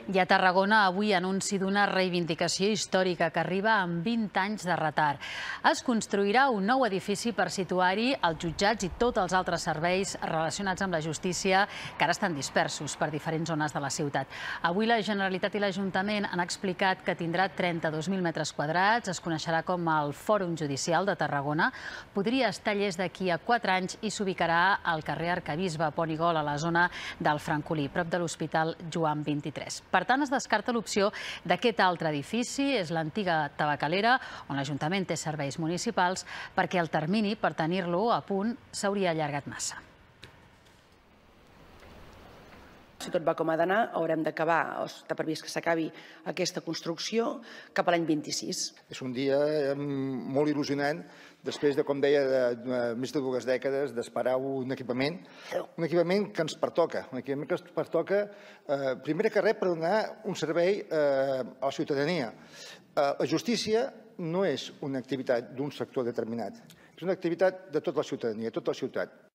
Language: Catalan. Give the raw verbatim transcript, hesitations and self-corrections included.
I a Tarragona avui anunci d'una reivindicació històrica que arriba amb vint anys de retard. Es construirà un nou edifici per situar-hi els jutjats i tots els altres serveis relacionats amb la justícia que ara estan dispersos per diferents zones de la ciutat. Avui la Generalitat i l'Ajuntament han explicat que tindrà trenta-dos mil metres quadrats, es coneixerà com el Fòrum Judicial de Tarragona, podria estar llest d'aquí a quatre anys i s'ubicarà al carrer Arquebisbe Pont i Gol, a la zona del Francolí, prop de l'Hospital Joan vint-i-tres. Per tant, es descarta l'opció d'aquest altre edifici, és l'antiga tabacalera, on l'Ajuntament té serveis municipals, perquè el termini per tenir-lo a punt s'hauria allargat massa. Si tot va com ha d'anar, haurem d'acabar, o està previst que s'acabi aquesta construcció cap a l'any vint-i-sis. És un dia molt il·lusionant, després de, com deia, de més de dues dècades d'esperar un equipament, un equipament que ens pertoca, un equipament que ens pertoca, eh, primer que res, per donar un servei eh, a la ciutadania. Eh, la justícia no és una activitat d'un sector determinat, és una activitat de tota la ciutadania, de tota la ciutat.